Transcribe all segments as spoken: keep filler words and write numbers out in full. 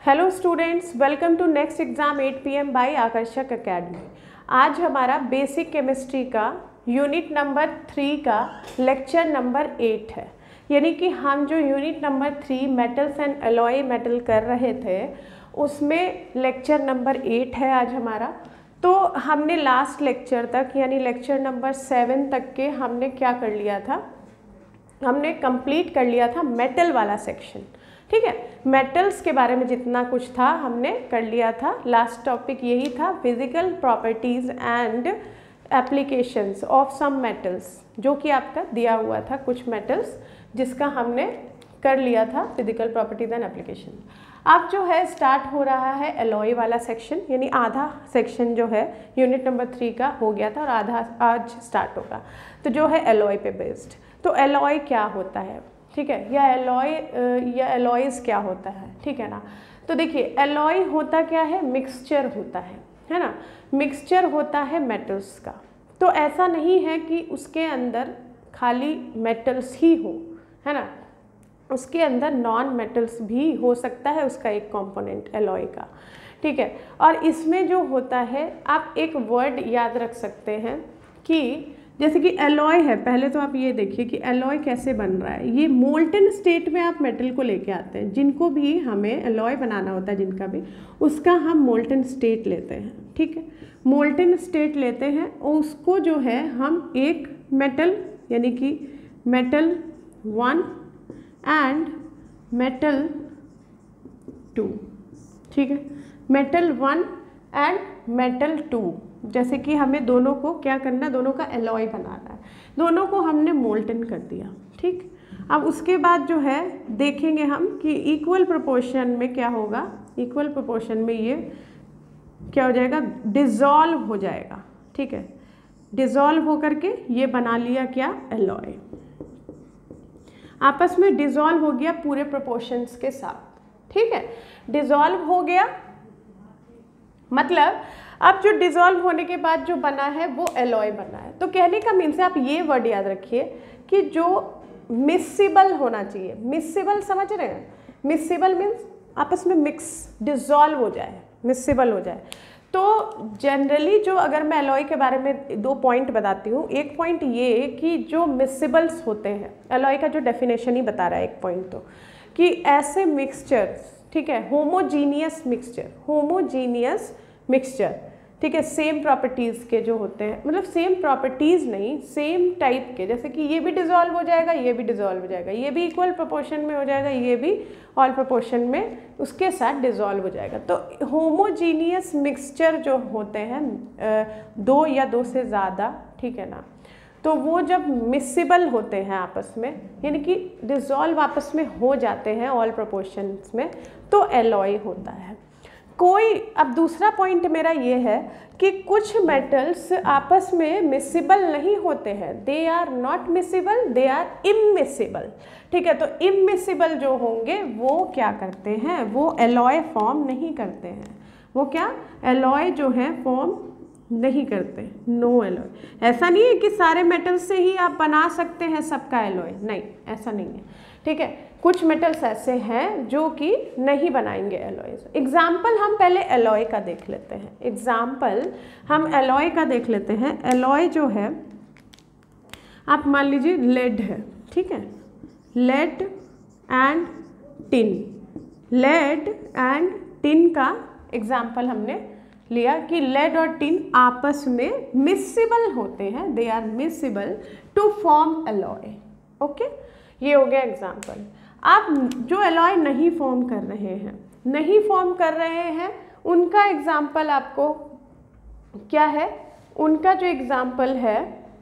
Hello students, welcome to next exam at P M by Aakarshak academy. आज हमारा basic chemistry का unit number three का lecture number eight है। यानी कि हम जो unit number three metals and alloy metal कर रहे थे उसमें लेक्चर नंबर एट है आज हमारा। तो हमने लास्ट लेक्चर तक यानी लेक्चर नंबर सेवन तक के हमने क्या कर लिया था, हमने कंप्लीट कर लिया था मेटल वाला सेक्शन। ठीक है, मेटल्स के बारे में जितना कुछ था हमने कर लिया था। लास्ट टॉपिक यही था, physical properties and applications of some metals, जो कि आपका दिया हुआ था कुछ मेटल्स जिसका हमने कर लिया था फिजिकल प्रॉपर्टीज़ एंड एप्लीकेशन। अब जो है स्टार्ट हो रहा है एलॉय वाला सेक्शन, यानी आधा सेक्शन जो है यूनिट नंबर थ्री का हो गया था और आधा आज स्टार्ट होगा। तो जो है एलॉय पे बेस्ड। तो एलॉय क्या होता है, ठीक है, या एलॉय या एलॉयज़ क्या होता है, ठीक है ना। तो देखिए एलॉय होता क्या है, मिक्सचर होता है, है ना। मिक्सचर होता है मेटल्स का। तो ऐसा नहीं है कि उसके अंदर खाली मेटल्स ही हो, है ना, उसके अंदर नॉन मेटल्स भी हो सकता है, उसका एक कंपोनेंट एलॉय का। ठीक है, और इसमें जो होता है आप एक वर्ड याद रख सकते हैं कि जैसे कि एलॉय है, पहले तो आप ये देखिए कि एलॉय कैसे बन रहा है। ये मोल्टन स्टेट में आप मेटल को लेके आते हैं, जिनको भी हमें एलॉय बनाना होता है जिनका भी, उसका हम मोल्टन स्टेट लेते हैं। ठीक है, मोल्टन स्टेट लेते हैं और उसको जो है हम एक मेटल यानी कि metal one and metal two, ठीक है, metal one and metal two, जैसे कि हमें दोनों को क्या करना है, दोनों का एलॉय बनाना है, दोनों को हमने मोल्टन कर दिया। ठीक, अब उसके बाद जो है देखेंगे हम कि इक्वल प्रोपोर्शन में क्या होगा, इक्वल प्रोपोर्शन में ये क्या हो जाएगा, डिज़ोल्व हो जाएगा। ठीक है, डिज़ोल्व होकर के ये बना लिया क्या, एलॉय, आपस में डिज़ोल्व हो गया पूरे प्रोपोर्शंस के साथ। ठीक है, डिज़ोल्व हो गया मतलब अब जो डिज़ोल्व होने के बाद जो बना है वो एलॉय बना है। तो कहने का मीन्स आप ये वर्ड याद रखिए कि जो मिक्सिबल होना चाहिए, मिक्सिबल समझ रहे हैं, मिक्सिबल मीन्स आपस में मिक्स, डिज़ोल्व हो जाए, मिक्सिबल हो जाए। तो जनरली जो अगर मैं एलॉय के बारे में दो पॉइंट बताती हूँ, एक पॉइंट ये कि जो मिक्सिबल्स होते हैं, एलॉय का जो डेफिनेशन ही बता रहा है एक पॉइंट, तो कि ऐसे मिक्सचर्स, ठीक है, होमोजीनियस मिक्सचर, होमोजीनियस मिक्सचर, ठीक है, सेम प्रॉपर्टीज़ के जो होते हैं, मतलब सेम प्रॉपर्टीज़ नहीं, सेम टाइप के, जैसे कि ये भी डिज़ोल्व हो जाएगा, ये भी डिज़ोल्व हो जाएगा, ये भी इक्वल प्रोपोर्शन में हो जाएगा, ये भी ऑल प्रोपोर्शन में उसके साथ डिज़ोल्व हो जाएगा। तो होमोजीनियस मिक्सचर जो होते हैं दो या दो से ज़्यादा, ठीक है ना, तो वो जब मिक्सिबल होते हैं आपस में, यानी कि डिज़ोल्व आपस में हो जाते हैं ऑल प्रोपोर्शंस में, तो एलॉय होता है। कोई, अब दूसरा पॉइंट मेरा ये है कि कुछ मेटल्स आपस में मिक्सिबल नहीं होते हैं, they are not miscible, they are immiscible. ठीक है, तो इमिक्सिबल जो होंगे वो क्या करते हैं, वो एलॉय फॉर्म नहीं करते हैं, वो क्या एलॉय जो है फॉर्म नहीं करते, नो एलॉय। ऐसा नहीं है कि सारे मेटल्स से ही आप बना सकते हैं सबका एलॉय, नहीं, ऐसा नहीं है। ठीक है, कुछ मेटल्स ऐसे हैं जो कि नहीं बनाएंगे एलॉयज। एग्जाम्पल हम पहले एलॉय का देख लेते हैं, एग्जाम्पल हम एलॉय का देख लेते हैं। एलॉय जो है आप मान लीजिए लेड है, ठीक है, lead and tin, lead and tin का एग्जाम्पल हमने लिया कि लेड और टिन आपस में मिक्सिबल होते हैं, they are miscible to form alloy. Okay, ये हो गया एग्जाम्पल। आप जो एलॉय नहीं फॉर्म कर रहे हैं, नहीं फॉर्म कर रहे हैं उनका एग्जाम्पल आपको क्या है, उनका जो एग्जाम्पल है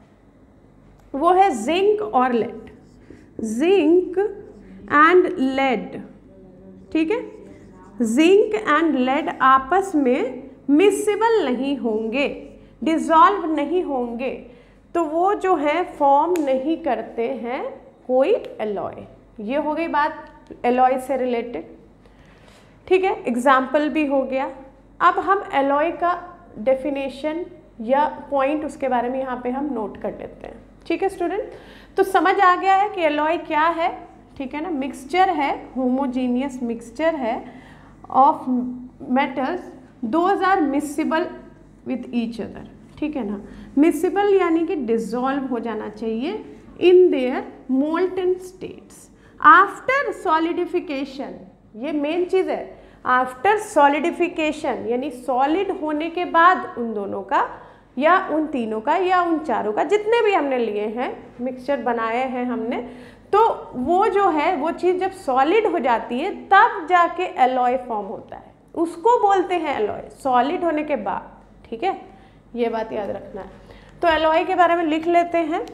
वो है जिंक और लेड, जिंक एंड लेड। ठीक है, जिंक एंड लेड आपस में मिक्सिबल नहीं होंगे, डिज़ोल्व नहीं होंगे, तो वो जो है फॉर्म नहीं करते हैं कोई एलॉय। ये हो गई बात एलॉय से रिलेटेड। ठीक है, एग्जाम्पल भी हो गया। अब हम एलॉय का डेफिनेशन या पॉइंट उसके बारे में यहाँ पे हम नोट कर लेते हैं। ठीक है स्टूडेंट, तो समझ आ गया है कि एलॉय क्या है, ठीक है ना, मिक्सचर है, होमोजीनियस मिक्सचर है of metals, those are miscible with each other, ठीक है ना। मिसिबल यानी कि डिजॉल्व हो जाना चाहिए in their molten states after solidification, ये मेन चीज़ है, आफ्टर सॉलिडिफिकेशन यानी सॉलिड होने के बाद उन दोनों का या उन तीनों का या उन चारों का, जितने भी हमने लिए हैं मिक्सचर बनाए हैं हमने, तो वो जो है वो चीज़ जब सॉलिड हो जाती है तब जाके एलॉय फॉर्म होता है, उसको बोलते हैं एलॉय, सॉलिड होने के बाद, ठीक है, ये बात याद रखना है। तो एलॉय के बारे में लिख लेते हैं।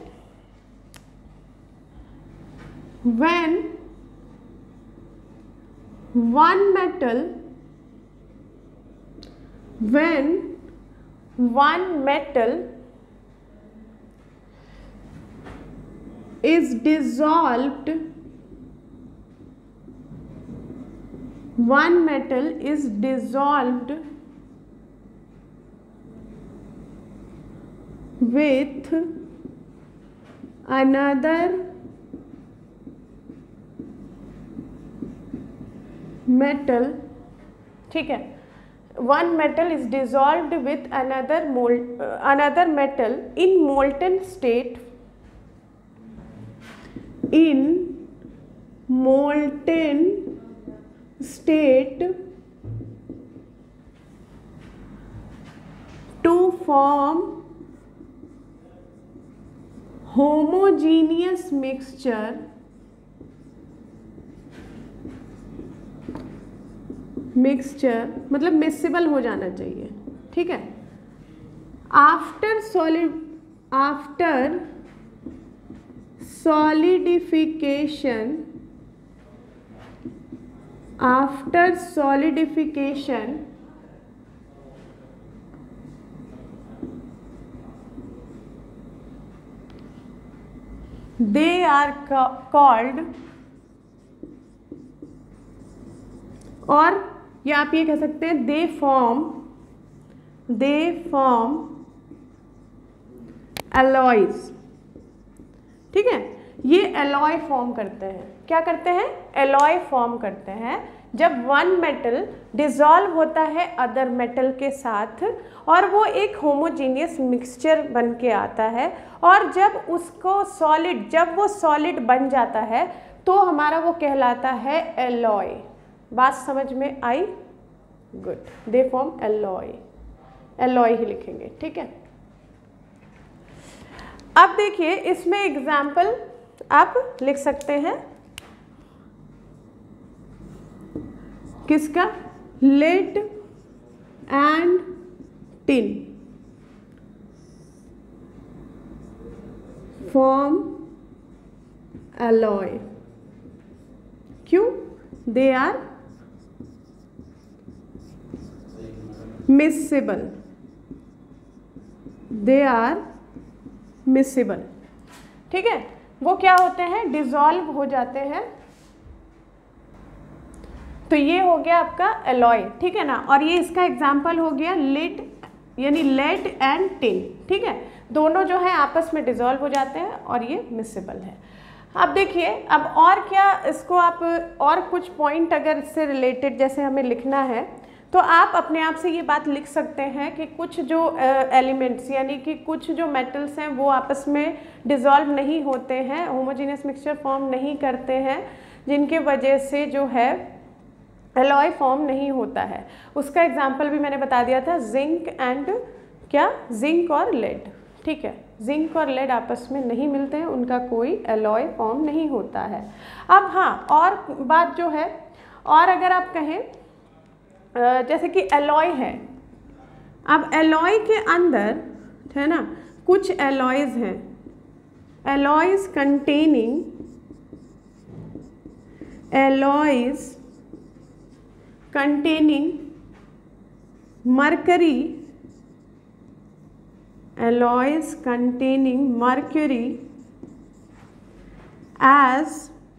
When one metal when one metal is dissolved one metal is dissolved with another metal, ठीक है, one metal is dissolved with another mol uh, another metal in molten state in molten state to form homogeneous mixture mixture मतलब miscible हो जाना चाहिए, ठीक है। After solid after solidification after solidification they are called, और या आप ये कह सकते हैं they form they form alloys, ठीक है, ये एलॉय फॉर्म करते हैं, क्या करते हैं, एलॉय फॉर्म करते हैं जब वन मेटल डिसॉल्व होता है अदर मेटल के साथ और वो एक होमोजीनियस मिक्सचर बन के आता है, और जब उसको सॉलिड जब वो सॉलिड बन जाता है तो हमारा वो कहलाता है एलॉय। बात समझ में आई? Good, they form alloy, alloy ही लिखेंगे, ठीक है। अब देखिए इसमें एग्जाम्पल आप लिख सकते हैं, किसका, lead and tin form alloy, क्यों, they are miscible, they are miscible, ठीक है, वो क्या होते हैं, डिसॉल्व हो जाते हैं। तो ये हो गया आपका एलॉय, ठीक है ना, और ये इसका एग्जाम्पल हो गया लेड यानी लेड एंड टिन, ठीक है, दोनों जो है आपस में डिसॉल्व हो जाते हैं और ये मिसिबल है। अब देखिए, अब और क्या इसको आप और कुछ पॉइंट अगर इससे रिलेटेड जैसे हमें लिखना है तो आप अपने आप से ये बात लिख सकते हैं कि कुछ जो एलिमेंट्स uh, यानी कि कुछ जो मेटल्स हैं वो आपस में डिसॉल्व नहीं होते हैं, होमोजेनियस मिक्सचर फॉर्म नहीं करते हैं, जिनके वजह से जो है एलॉय फॉर्म नहीं होता है। उसका एग्जांपल भी मैंने बता दिया था, जिंक एंड क्या, जिंक और लेड, ठीक है, जिंक और लेड आपस में नहीं मिलते हैं, उनका कोई एलॉय फॉर्म नहीं होता है। अब हाँ, और बात जो है, और अगर आप कहें जैसे कि एलॉय है, अब एलॉय के अंदर है ना कुछ एलॉयज हैं, alloys containing alloys containing mercury, alloys containing mercury as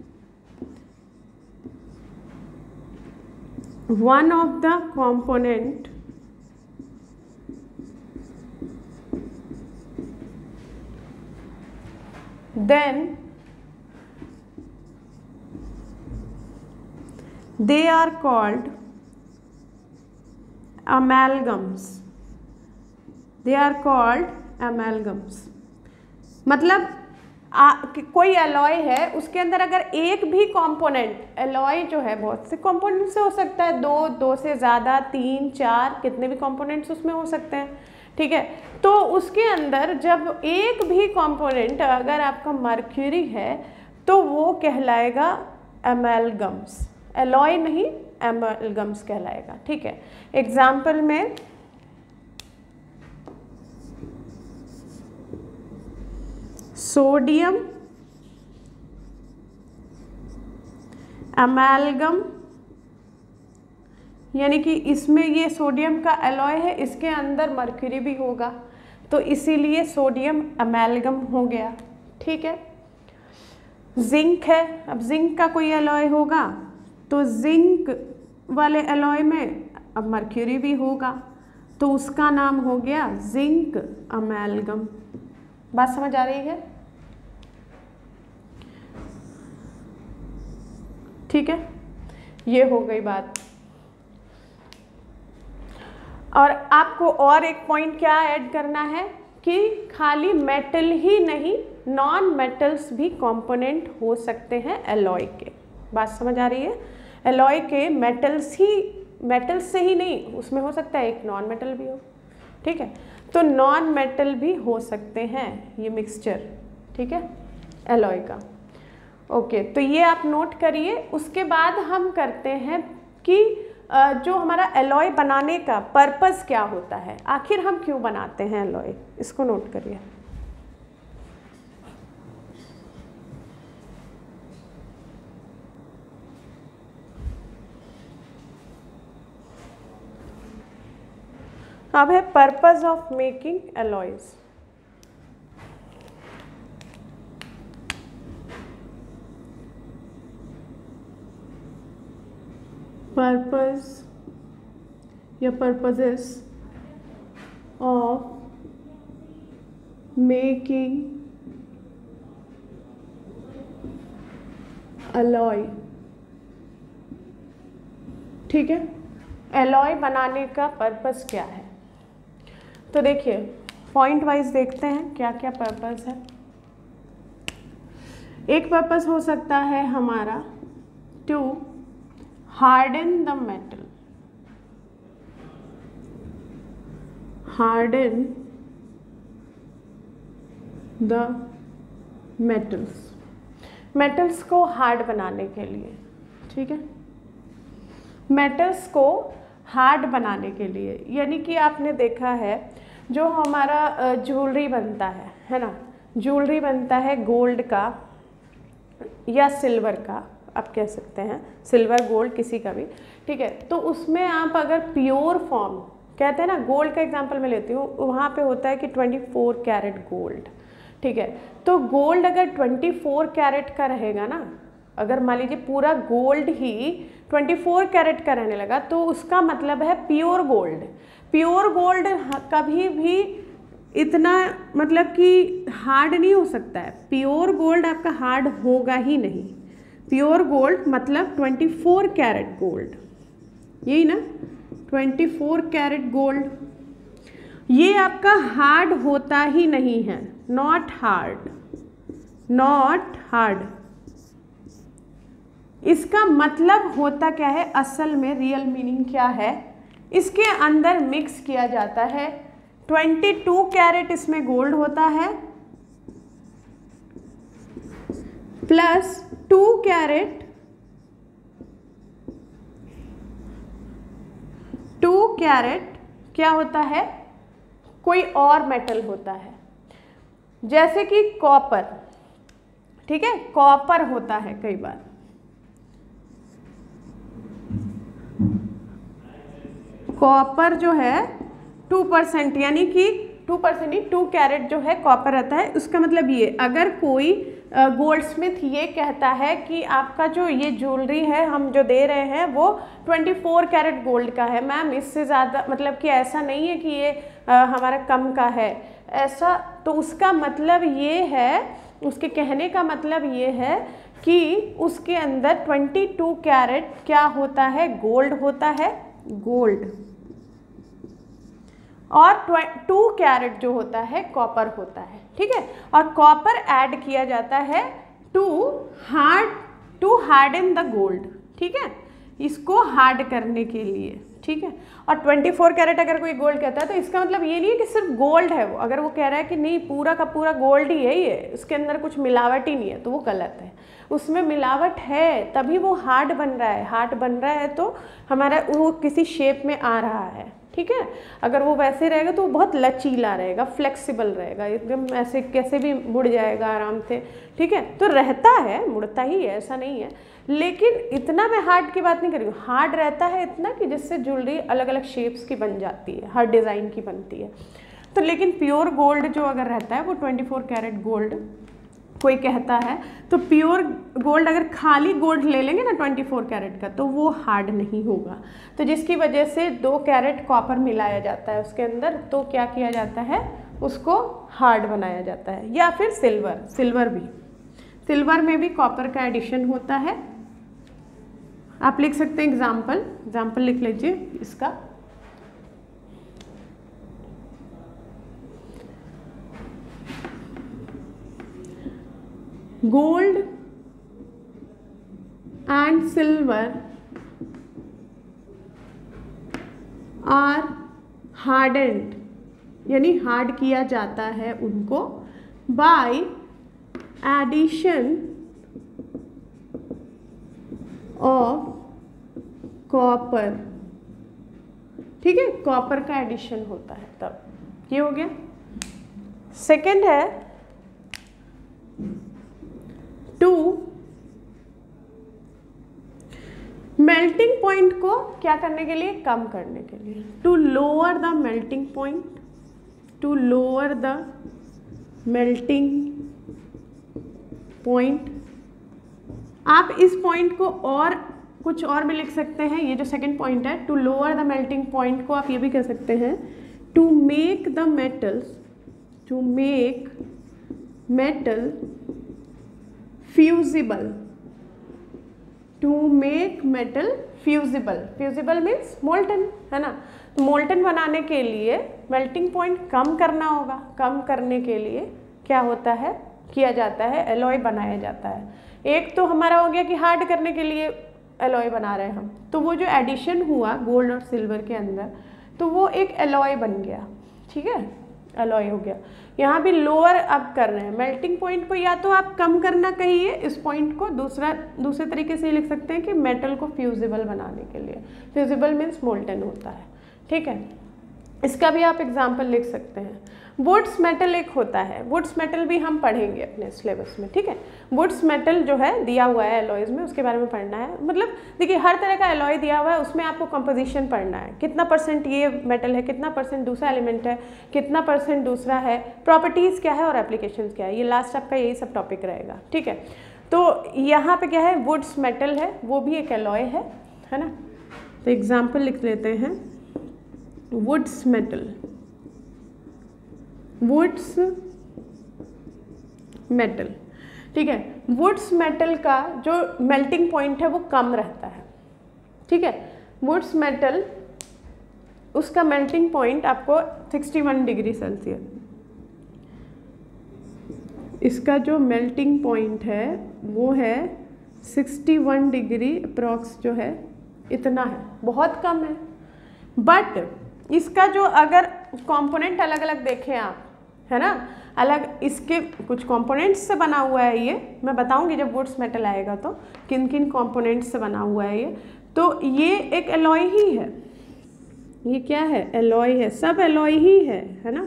one of the component then they are called amalgams, they are called amalgams। मतलब आ, कोई एलॉय है, उसके अंदर अगर एक भी कंपोनेंट, एलॉय जो है बहुत से कंपोनेंट से हो सकता है, दो दो से ज़्यादा, तीन चार, कितने भी कंपोनेंट्स उसमें हो सकते हैं, ठीक है। तो उसके अंदर जब एक भी कंपोनेंट अगर आपका मर्क्यूरी है तो वो कहलाएगा एमैलगम्स, एलॉय नहीं, एमैलगम्स कहलाएगा, ठीक है। एग्जाम्पल में सोडियम अमेलगम, यानी कि इसमें ये सोडियम का एलॉय है, इसके अंदर मर्क्यूरी भी होगा, तो इसीलिए सोडियम अमेलगम हो गया, ठीक है। जिंक है, अब जिंक का कोई एलॉय होगा तो जिंक वाले एलॉय में अब मर्क्यूरी भी होगा, तो उसका नाम हो गया जिंक अमेलगम। बात समझ आ रही है? ठीक है, ये हो गई बात। और आपको और एक पॉइंट क्या ऐड करना है कि खाली मेटल ही नहीं, नॉन मेटल्स भी कंपोनेंट हो सकते हैं एलॉय के। बात समझ आ रही है? एलॉय के मेटल्स ही, मेटल्स से ही नहीं, उसमें हो सकता है एक नॉन मेटल भी हो, ठीक है। तो नॉन मेटल भी हो सकते हैं ये मिक्सचर, ठीक है, एलॉय का। ओके, तो ये आप नोट करिए। उसके बाद हम करते हैं कि जो हमारा एलॉय बनाने का पर्पस क्या होता है, आखिर हम क्यों बनाते हैं एलॉय, इसको नोट करिए। अब है purpose of making alloys. Purpose या पर्पसेस ऑफ मेकिंग एलॉय, ठीक है। एलॉय बनाने का पर्पस क्या है, तो देखिए पॉइंट वाइज देखते हैं क्या क्या पर्पस है। एक पर्पस हो सकता है हमारा to harden the metal, harden the metals, metals को हार्ड बनाने के लिए, ठीक है। मेटल्स को हार्ड बनाने के लिए, यानी कि आपने देखा है जो हमारा ज्वेलरी बनता है है ना, ज्वेलरी बनता है गोल्ड का या सिल्वर का, आप कह सकते हैं सिल्वर गोल्ड किसी का भी, ठीक है। तो उसमें आप अगर प्योर फॉर्म, कहते हैं ना, गोल्ड का एग्जांपल मैं लेती हूँ, वहाँ पे होता है कि चौबीस कैरेट गोल्ड, ठीक है। तो गोल्ड अगर चौबीस कैरेट का रहेगा ना, अगर मान लीजिए पूरा गोल्ड ही चौबीस कैरेट का रहने लगा, तो उसका मतलब है प्योर गोल्ड। प्योर गोल्ड कभी भी इतना मतलब कि हार्ड नहीं हो सकता है, प्योर गोल्ड आपका हार्ड होगा ही नहीं। प्योर गोल्ड मतलब चौबीस कैरेट गोल्ड, यही ना, चौबीस कैरेट गोल्ड, ये आपका हार्ड होता ही नहीं है, नॉट हार्ड, नॉट हार्ड। इसका मतलब होता क्या है, असल में रियल मीनिंग क्या है, इसके अंदर मिक्स किया जाता है बाईस कैरेट, इसमें गोल्ड होता है plus two carat two carat क्या होता है, कोई और मेटल होता है, जैसे कि कॉपर, ठीक है, कॉपर होता है कई बार, कॉपर जो है टू परसेंट, यानी कि टू परसेंट ही टू कैरेट जो है कॉपर रहता है। उसका मतलब ये, अगर कोई गोल्ड स्मिथ ये कहता है कि आपका जो ये ज्वेलरी है हम जो दे रहे हैं वो चौबीस कैरेट गोल्ड का है मैम, इससे ज़्यादा, मतलब कि ऐसा नहीं है कि ये आ, हमारा कम का है ऐसा, तो उसका मतलब ये है, उसके कहने का मतलब ये है कि उसके अंदर बाईस कैरेट क्या होता है, गोल्ड होता है, गोल्ड, और टू कैरेट जो होता है कॉपर होता है, ठीक है। और कॉपर ऐड किया जाता है to hard to harden the gold, ठीक है, इसको हार्ड करने के लिए, ठीक है। और चौबीस कैरेट अगर कोई गोल्ड कहता है तो इसका मतलब ये नहीं है कि सिर्फ गोल्ड है वो, अगर वो कह रहा है कि नहीं पूरा का पूरा गोल्ड ही है ये, उसके अंदर कुछ मिलावट ही नहीं है, तो वो गलत है। उसमें मिलावट है तभी वो हार्ड बन रहा है, हार्ड बन रहा है तो हमारा वो किसी शेप में आ रहा है, ठीक है। अगर वो वैसे रहेगा तो वो बहुत लचीला रहेगा, फ्लेक्सिबल रहेगा, एकदम ऐसे कैसे भी मुड़ जाएगा आराम से, ठीक है। तो रहता है, मुड़ता ही है, ऐसा नहीं है, लेकिन इतना मैं हार्ड की बात नहीं कर रही हूँ। हार्ड रहता है इतना कि जिससे ज्वेलरी अलग अलग शेप्स की बन जाती है, हर डिज़ाइन की बनती है। तो लेकिन प्योर गोल्ड जो अगर रहता है वो चौबीस कैरेट गोल्ड कोई कहता है, तो प्योर गोल्ड अगर खाली गोल्ड ले लेंगे ना चौबीस कैरेट का तो वो हार्ड नहीं होगा। तो जिसकी वजह से दो कैरेट कॉपर मिलाया जाता है उसके अंदर, तो क्या किया जाता है, उसको हार्ड बनाया जाता है। या फिर सिल्वर, सिल्वर भी, सिल्वर में भी कॉपर का एडिशन होता है। आप लिख सकते हैं एग्जाम्पल, एग्जाम्पल लिख लीजिए इसका। Gold and silver are hardened, यानी हार्ड किया जाता है उनको बाय एडिशन ऑफ कॉपर, ठीक है, कॉपर का एडिशन होता है तब। ये हो गया। सेकंड है टू मेल्टिंग पॉइंट को क्या करने के लिए, कम करने के लिए, to lower the melting point, to lower the melting point. आप इस पॉइंट को और कुछ और भी लिख सकते हैं, ये जो सेकंड पॉइंट है to lower the melting point को आप ये भी कह सकते हैं to make the metals, to make metal fusible, to make metal fusible. Fusible means molten, है ना। तो मोल्टन बनाने के लिए मेल्टिंग पॉइंट कम करना होगा, कम करने के लिए क्या होता है, किया जाता है, एलॉय बनाया जाता है। एक तो हमारा हो गया कि हार्ड करने के लिए एलॉय बना रहे हैं हम, तो वो जो एडिशन हुआ गोल्ड और सिल्वर के अंदर तो वो एक एलॉय बन गया, ठीक है, एलॉय हो गया। यहाँ भी लोअर अब कर रहे हैं मेल्टिंग पॉइंट को, या तो आप कम करना कहिए इस पॉइंट को, दूसरा दूसरे तरीके से लिख सकते हैं कि मेटल को फ्यूजिबल बनाने के लिए। फ्यूजिबल मीन्स मोल्टन होता है, ठीक है। इसका भी आप एग्जाम्पल लिख सकते हैं। वुड्स मेटल एक होता है, वुड्स मेटल भी हम पढ़ेंगे अपने सिलेबस में, ठीक है। वुड्स मेटल जो है दिया हुआ है एलॉयज में, उसके बारे में पढ़ना है। मतलब देखिए हर तरह का एलॉय दिया हुआ है, उसमें आपको कंपोजिशन पढ़ना है, कितना परसेंट ये मेटल है, कितना परसेंट दूसरा एलिमेंट है, कितना परसेंट दूसरा है, प्रॉपर्टीज़ क्या है और एप्लीकेशंस क्या है, ये लास्ट आपका यही सब टॉपिक रहेगा, ठीक है। तो यहाँ पे क्या है, वुड्स मेटल है, वो भी एक एलॉय है, है ना। तो एग्जाम्पल लिख लेते हैं, वुड्स मेटल, वुड्स मेटल, ठीक है। वुड्स मेटल का जो मेल्टिंग पॉइंट है वो कम रहता है, ठीक है। वुड्स मेटल उसका मेल्टिंग पॉइंट आपको इकसठ डिग्री सेल्सियस, इसका जो मेल्टिंग पॉइंट है वो है इकसठ डिग्री अप्रॉक्स, जो है इतना है, बहुत कम है। बट इसका जो अगर कंपोनेंट अलग अलग देखें आप, है ना, अलग इसके कुछ कंपोनेंट्स से बना हुआ है, ये मैं बताऊंगी जब वुड्स मेटल आएगा तो किन किन कंपोनेंट्स से बना हुआ है ये। तो ये एक एलॉय ही है, ये क्या है, एलॉय है, सब एलॉय ही है, है ना।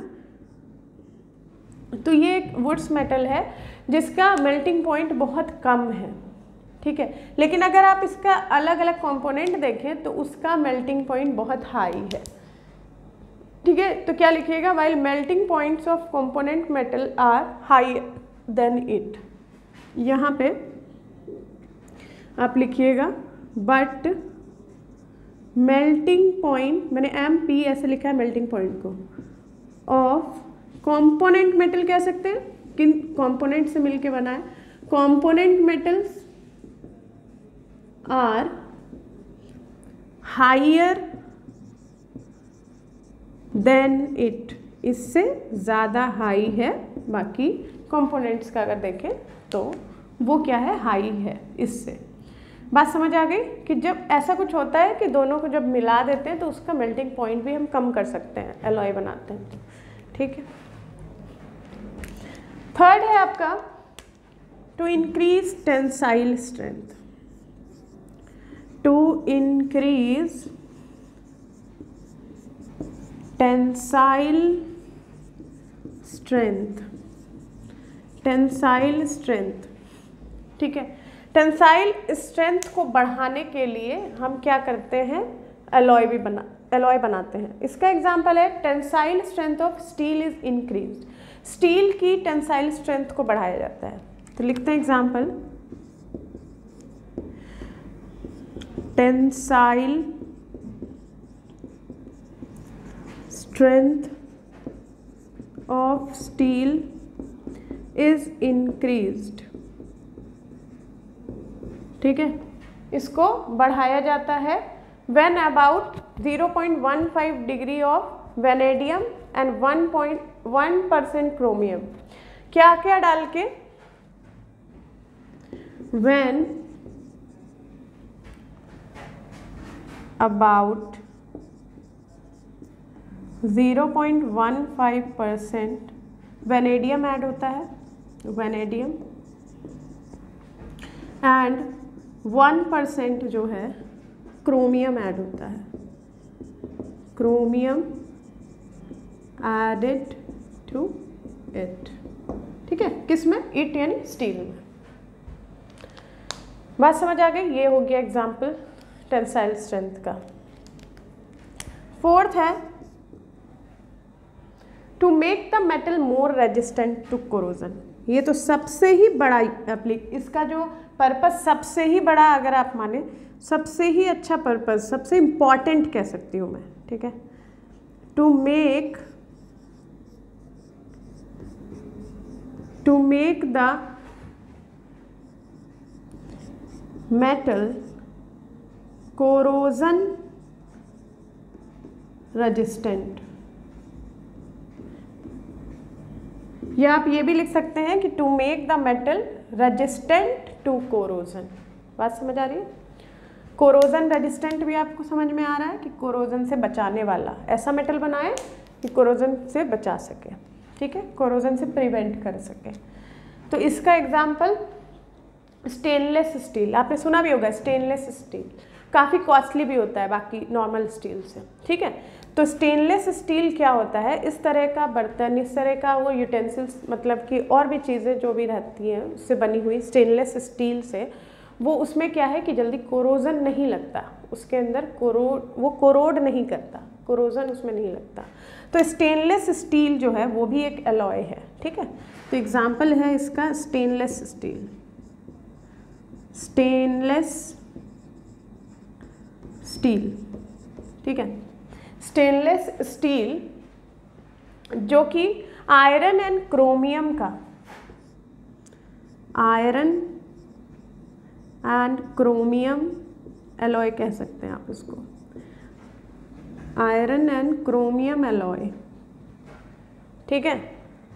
तो ये एक वुड्स मेटल है जिसका मेल्टिंग पॉइंट बहुत कम है, ठीक है। लेकिन अगर आप इसका अलग अलग कंपोनेंट देखें तो उसका मेल्टिंग पॉइंट बहुत हाई है, ठीक है। तो क्या लिखिएगा, while melting points of component metal are high than it, यहाँ पे आप लिखिएगा बट मेल्टिंग पॉइंट, मैंने एम पी ऐसे लिखा है मेल्टिंग पॉइंट को, ऑफ कंपोनेंट मेटल कह सकते हैं, किन कंपोनेंट से मिलके बना है, component metals are higher than it, इससे ज़्यादा हाई है। बाकी कंपोनेंट्स का अगर देखें तो वो क्या है, हाई है इससे। बात समझ आ गई कि जब ऐसा कुछ होता है कि दोनों को जब मिला देते हैं तो उसका मेल्टिंग पॉइंट भी हम कम कर सकते हैं, एलॉय बनाते हैं तो, ठीक है। थर्ड है आपका to increase tensile strength, to increase tensile strength, tensile strength, ठीक है। टेंसाइल स्ट्रेंथ को बढ़ाने के लिए हम क्या करते हैं, एलॉय भी बना एलॉय बनाते हैं। इसका एग्जांपल है tensile strength of steel is increased, steel की टेंसाइल स्ट्रेंथ को बढ़ाया जाता है। तो लिखते हैं example, tensile strength of steel is increased, ठीक है। इसको बढ़ाया जाता है when about zero point one five degree of vanadium and one point one percent chromium, क्या क्या डाल के, when about zero point one five percent vanadium add होता है, वेनेडियम, एंड वन परसेंट जो है क्रोमियम ऐड होता है, क्रोमियम एडेड टू इट, ठीक है। किस में, इट यानी स्टील में। बात समझ आ गई, ये हो गया एग्जाम्पल टेंसाइल स्ट्रेंथ का। फोर्थ है to make the metal more resistant to corrosion. ये तो सबसे ही बड़ा एप्लीक, इसका जो पर्पस सबसे ही बड़ा, अगर आप माने सबसे ही अच्छा पर्पस, सबसे इम्पॉर्टेंट कह सकती हूँ मैं, ठीक है। To make to make the metal corrosion resistant, या आप ये भी लिख सकते हैं कि to make the metal resistant to corrosion. बात समझ आ रही है, कोरोजन रेजिस्टेंट भी आपको समझ में आ रहा है कि कोरोजन से बचाने वाला, ऐसा मेटल बनाए कि कोरोजन से बचा सके, ठीक है, कोरोजन से प्रिवेंट कर सके। तो इसका एग्जाम्पल स्टेनलेस स्टील, आपने सुना भी होगा स्टेनलेस स्टील, काफ़ी कॉस्टली भी होता है बाकी नॉर्मल स्टील से, ठीक है। तो स्टेनलेस स्टील क्या होता है, इस तरह का बर्तन, इस तरह का वो यूटेंसिल्स, मतलब कि और भी चीज़ें जो भी रहती हैं उससे बनी हुई स्टेनलेस स्टील से, वो उसमें क्या है कि जल्दी कोरोजन नहीं लगता, उसके अंदर कोरोड वो कोरोड नहीं करता, कोरोजन उसमें नहीं लगता। तो स्टेनलेस स्टील जो है वो भी एक एलॉय है, ठीक है। तो एग्जाम्पल है इसका स्टेनलेस स्टील, स्टेनलेस स्टील, ठीक है। स्टेनलेस स्टील जो कि आयरन एंड क्रोमियम का, आयरन एंड क्रोमियम एलॉय कह सकते हैं आप इसको, आयरन एंड क्रोमियम एलॉय, ठीक है।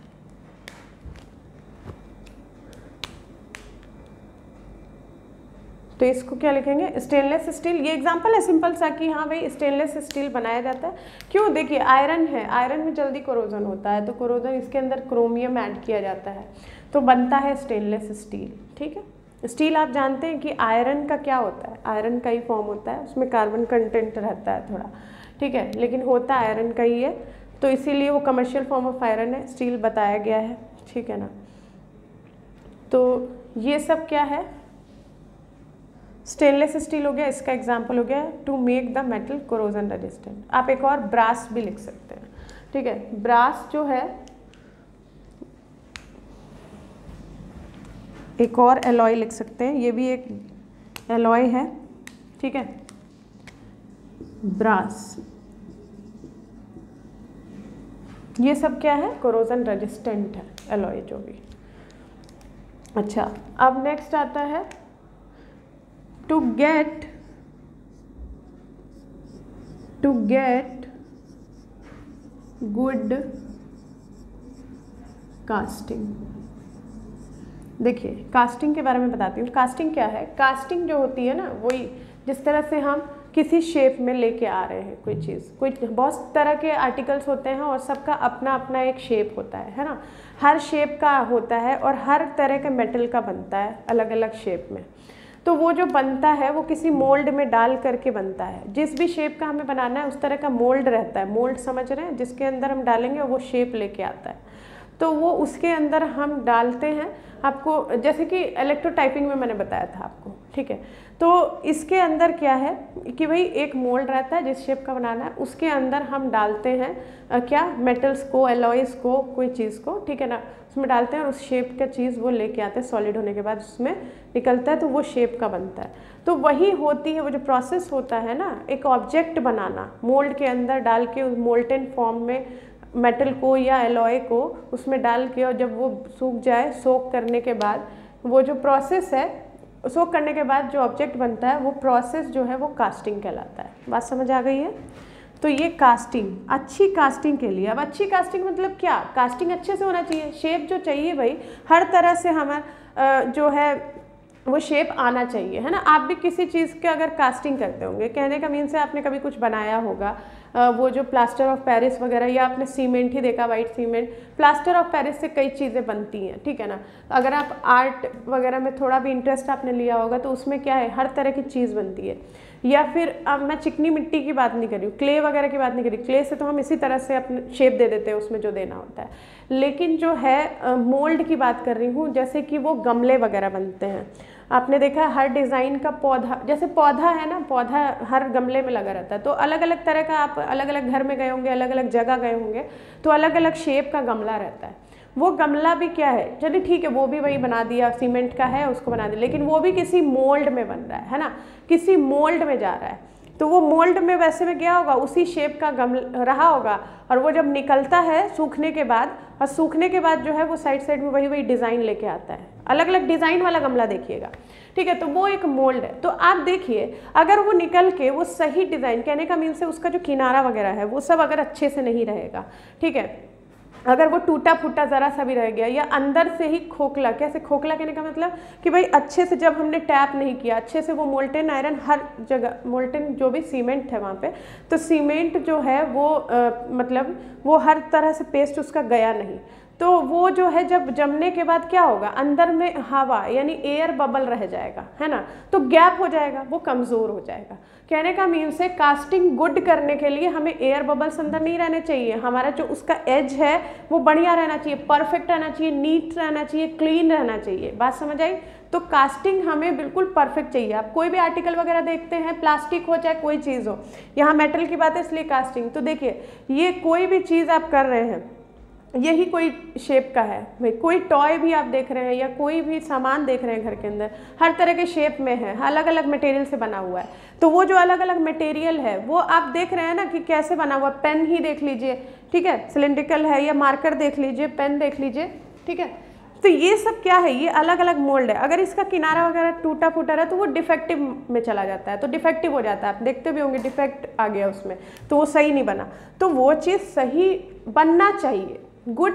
तो इसको क्या लिखेंगे, स्टेनलेस स्टील। ये एग्जांपल है सिंपल सा कि हाँ भाई स्टेनलेस स्टील बनाया जाता है। क्यों, देखिए आयरन है, आयरन में जल्दी कोरोजन होता है, तो कोरोजन इसके अंदर क्रोमियम ऐड किया जाता है तो बनता है स्टेनलेस स्टील, ठीक है। स्टील आप जानते हैं कि आयरन का क्या होता है, आयरन का ही फॉर्म होता है, उसमें कार्बन कंटेंट रहता है थोड़ा, ठीक है, लेकिन होता आयरन का ही है, तो इसीलिए वो कमर्शियल फॉर्म ऑफ आयरन है, स्टील बताया गया है, ठीक है ना। तो ये सब क्या है, स्टेनलेस स्टील हो गया, इसका एग्जाम्पल हो गया to make the metal corrosion resistant. आप एक और ब्रास भी लिख सकते हैं, ठीक है। ब्रास जो है एक और एलॉय लिख सकते हैं, ये भी एक एलॉय है, ठीक है, ब्रास। ये सब क्या है, कोरोजन रेजिस्टेंट है एलॉय जो भी। अच्छा, अब नेक्स्ट आता है to get to get good casting. देखिए कास्टिंग के बारे में बताती हूँ। कास्टिंग क्या है? कास्टिंग जो होती है ना, वही जिस तरह से हम किसी शेप में लेके आ रहे हैं कोई चीज़, कोई बहुत तरह के आर्टिकल्स होते हैं और सबका अपना अपना एक शेप होता है है ना, हर शेप का होता है और हर तरह के मेटल का बनता है अलग अलग शेप में। तो वो जो बनता है वो किसी मोल्ड में डाल करके बनता है। जिस भी शेप का हमें बनाना है उस तरह का मोल्ड रहता है। मोल्ड समझ रहे हैं? जिसके अंदर हम डालेंगे वो शेप लेके आता है, तो वो उसके अंदर हम डालते हैं। आपको जैसे कि इलेक्ट्रोटाइपिंग में मैंने बताया था आपको, ठीक है। तो इसके अंदर क्या है कि भाई एक मोल्ड रहता है जिस शेप का बनाना है, उसके अंदर हम डालते हैं आ, क्या मेटल्स को, एलॉयज़ को, कोई चीज़ को, ठीक है ना, उसमें डालते हैं और उस शेप का चीज़ वो लेके आते हैं। सॉलिड होने के बाद उसमें निकलता है तो वो शेप का बनता है। तो वही होती है वो जो प्रोसेस होता है ना, एक ऑब्जेक्ट बनाना, मोल्ड के अंदर डाल के उस मोल्टेन फॉर्म में मेटल को या एलॉय को उसमें डाल के, और जब वो सूख जाए, सोक करने के बाद वो जो प्रोसेस है, सोक करने के बाद जो ऑब्जेक्ट बनता है वो प्रोसेस जो है वो कास्टिंग कहलाता है। बात समझ आ गई है? तो ये कास्टिंग, अच्छी कास्टिंग के लिए, अब अच्छी कास्टिंग मतलब क्या? कास्टिंग अच्छे से होना चाहिए, शेप जो चाहिए भाई हर तरह से हमारा जो है वो शेप आना चाहिए, है ना। आप भी किसी चीज़ के अगर कास्टिंग करते होंगे, कहने का मीन से आपने कभी कुछ बनाया होगा, वो जो प्लास्टर ऑफ पेरिस वगैरह, या आपने सीमेंट ही देखा, white cement, plaster of Paris से कई चीज़ें बनती हैं, ठीक है ना। अगर आप आर्ट वगैरह में थोड़ा भी इंटरेस्ट आपने लिया होगा तो उसमें क्या है, हर तरह की चीज़ बनती है। या फिर अब मैं चिकनी मिट्टी की बात नहीं कर रही हूँ, क्ले वगैरह की बात नहीं कर रही। क्ले से तो हम इसी तरह से अपने शेप दे देते हैं उसमें जो देना होता है, लेकिन जो है मोल्ड की बात कर रही हूँ, जैसे कि वो गमले वगैरह बनते हैं। आपने देखा हर डिज़ाइन का पौधा, जैसे पौधा है ना, पौधा हर गमले में लगा रहता है, तो अलग अलग तरह का, आप अलग अलग घर में गए होंगे, अलग अलग जगह गए होंगे, तो अलग अलग शेप का गमला रहता है। वो गमला भी क्या है, चलिए ठीक है, वो भी वही बना दिया, सीमेंट का है उसको बना दिया, लेकिन वो भी किसी मोल्ड में बन रहा है, है ना, किसी मोल्ड में जा रहा है। तो वो मोल्ड में वैसे में क्या होगा, उसी शेप का गम रहा होगा, और वो जब निकलता है सूखने के बाद, और सूखने के बाद जो है वो साइड साइड में वही वही डिज़ाइन लेके आता है, अलग अलग डिज़ाइन वाला गमला देखिएगा, ठीक है। तो वो एक मोल्ड है। तो आप देखिए अगर वो निकल के वो सही डिज़ाइन, कहने का मीन से उसका जो किनारा वगैरह है वो सब अगर अच्छे से नहीं रहेगा, ठीक है, अगर वो टूटा फूटा ज़रा सा भी रह गया, या अंदर से ही खोखला, कैसे खोखला कहने का मतलब कि भाई अच्छे से जब हमने टैप नहीं किया अच्छे से, वो मोल्टेन आयरन हर जगह, मोल्टेन जो भी सीमेंट है वहाँ पे, तो सीमेंट जो है वो आ, मतलब वो हर तरह से पेस्ट उसका गया नहीं, तो वो जो है जब जमने के बाद क्या होगा, अंदर में हवा यानी एयर बबल रह जाएगा, है ना, तो गैप हो जाएगा, वो कमज़ोर हो जाएगा। कहने का मीन से कास्टिंग गुड करने के लिए हमें एयर बबल्स अंदर नहीं रहने चाहिए, हमारा जो उसका एज है वो बढ़िया रहना चाहिए, परफेक्ट रहना चाहिए, नीट रहना चाहिए, क्लीन रहना चाहिए। बात समझ आई? तो कास्टिंग हमें बिल्कुल परफेक्ट चाहिए। आप कोई भी आर्टिकल वगैरह देखते हैं, प्लास्टिक हो चाहे कोई चीज़ हो, यहाँ मेटल की बात है इसलिए कास्टिंग। तो देखिए ये कोई भी चीज़ आप कर रहे हैं, यही कोई शेप का है भाई, कोई टॉय भी आप देख रहे हैं या कोई भी सामान देख रहे हैं घर के अंदर, हर तरह के शेप में है, अलग अलग मटेरियल से बना हुआ है। तो वो जो अलग अलग मटेरियल है वो आप देख रहे हैं ना कि कैसे बना हुआ। पेन ही देख लीजिए, ठीक है, सिलिंड्रिकल है, या मार्कर देख लीजिए, पेन देख लीजिए, ठीक है। तो ये सब क्या है, ये अलग अलग मोल्ड है। अगर इसका किनारा वगैरह टूटा फूटा रहा तो वो डिफेक्टिव में चला जाता है, तो डिफेक्टिव हो जाता है, आप देखते भी होंगे डिफेक्ट आ गया उसमें, तो वो सही नहीं बना। तो वो चीज़ सही बनना चाहिए, गुड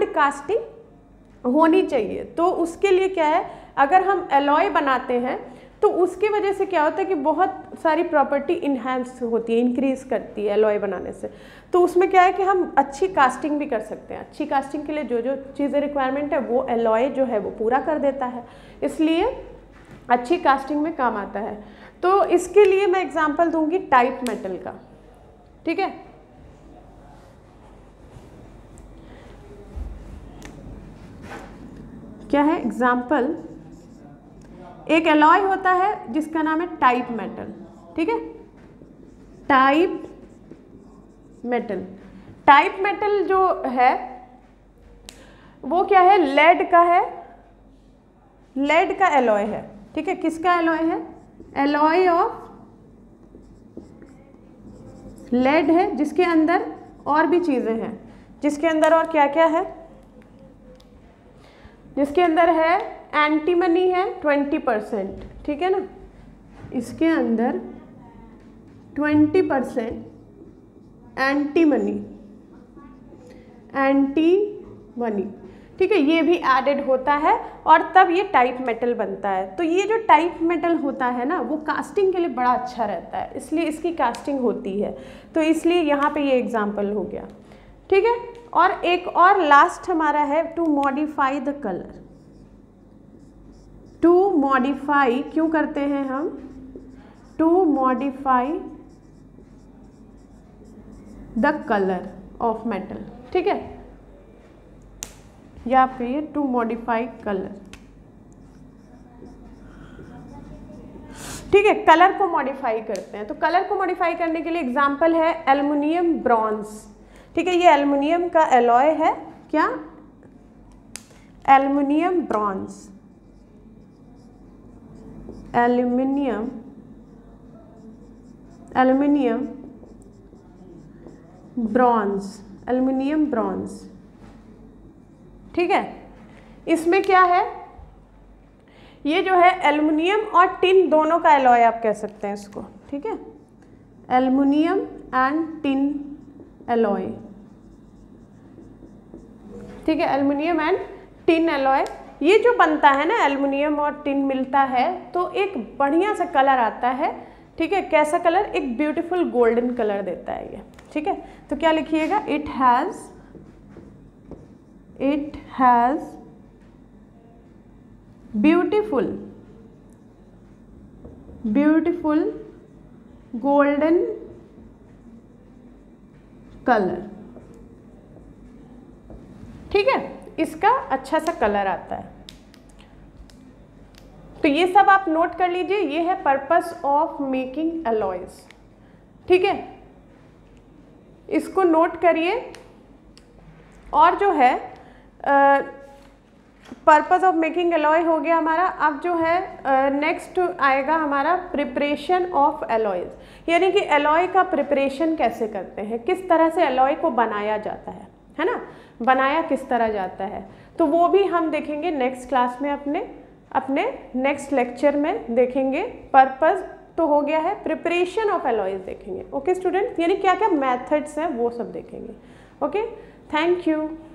कास्टिंग होनी चाहिए। तो उसके लिए क्या है, अगर हम एलॉय बनाते हैं तो उसकी वजह से क्या होता है कि बहुत सारी प्रॉपर्टी इन्हांस होती है, इंक्रीज करती है एलॉय बनाने से। तो उसमें क्या है कि हम अच्छी कास्टिंग भी कर सकते हैं। अच्छी कास्टिंग के लिए जो जो चीज़ें रिक्वायरमेंट है वो एलॉय जो है वो पूरा कर देता है, इसलिए अच्छी कास्टिंग में काम आता है। तो इसके लिए मैं एग्जांपल दूंगी टाइप मेटल का, ठीक है। क्या है एग्जाम्पल, एक एलॉय होता है जिसका नाम है टाइप मेटल, ठीक है, टाइप मेटल। टाइप मेटल जो है वो क्या है, लेड का है, लेड का एलॉय है, ठीक है। किसका एलॉय है, एलॉय ऑफ लेड है, जिसके अंदर और भी चीज़ें हैं, जिसके अंदर और क्या क्या है, जिसके अंदर है एंटीमनी है ट्वेंटी परसेंट, ठीक है ना, इसके अंदर ट्वेंटी परसेंट एंटीमनी, एंटीमनी, ठीक है, ये भी एडेड होता है और तब ये टाइप मेटल बनता है। तो ये जो टाइप मेटल होता है ना वो कास्टिंग के लिए बड़ा अच्छा रहता है, इसलिए इसकी कास्टिंग होती है। तो इसलिए यहाँ पे ये एग्जाम्पल हो गया, ठीक है। और एक और लास्ट हमारा है to modify the colour. To modify क्यों करते हैं हम? To modify the colour of metal, ठीक है, या फिर टू मॉडिफाई कलर, ठीक है, कलर को मॉडिफाई करते हैं। तो कलर को मॉडिफाई करने के लिए एग्जांपल है एल्युमिनियम ब्रॉन्ज, ठीक है, ये एल्युमिनियम का एलॉय है, क्या? Aluminium bronze, aluminium aluminium bronze, aluminium bronze, ठीक है। इसमें क्या है, ये जो है एल्युमिनियम और टिन दोनों का एलॉय आप कह सकते हैं इसको, ठीक है, एल्युमिनियम एंड टिन एलॉय, ठीक है, एल्युमिनियम एंड टिन एलॉय। ये जो बनता है ना, एल्युमिनियम और टिन मिलता है तो एक बढ़िया सा कलर आता है, ठीक है, कैसा कलर? एक ब्यूटीफुल गोल्डन कलर देता है ये, ठीक है। तो क्या लिखिएगा? It has it has beautiful beautiful golden colour, ठीक है, इसका अच्छा सा कलर आता है। तो ये सब आप नोट कर लीजिए, ये है पर्पस ऑफ मेकिंग एलॉयज, ठीक है, इसको नोट करिए। और जो है पर्पस ऑफ मेकिंग एलॉय हो गया हमारा। अब जो है नेक्स्ट uh, आएगा हमारा प्रिपरेशन ऑफ एलॉयज, यानी कि एलॉय का प्रिपरेशन कैसे करते हैं, किस तरह से एलॉय को बनाया जाता है, है ना, बनाया किस तरह जाता है। तो वो भी हम देखेंगे नेक्स्ट क्लास में, अपने अपने नेक्स्ट लेक्चर में देखेंगे। पर्पस तो हो गया है, प्रिपरेशन ऑफ एलॉयज देखेंगे। ओके स्टूडेंट, यानी क्या क्या मेथड्स हैं वो सब देखेंगे। Okay, thank you.